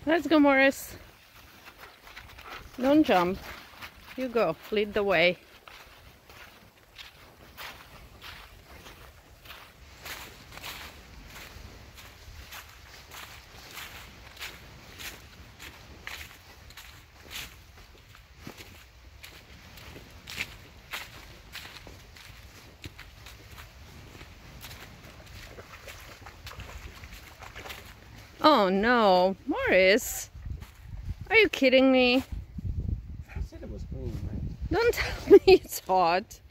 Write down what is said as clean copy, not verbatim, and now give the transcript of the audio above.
Let's go, Morris. Don't jump. You go. Lead the way. Oh no, Morris. Are you kidding me? I said it was green, right? Don't tell me it's hot.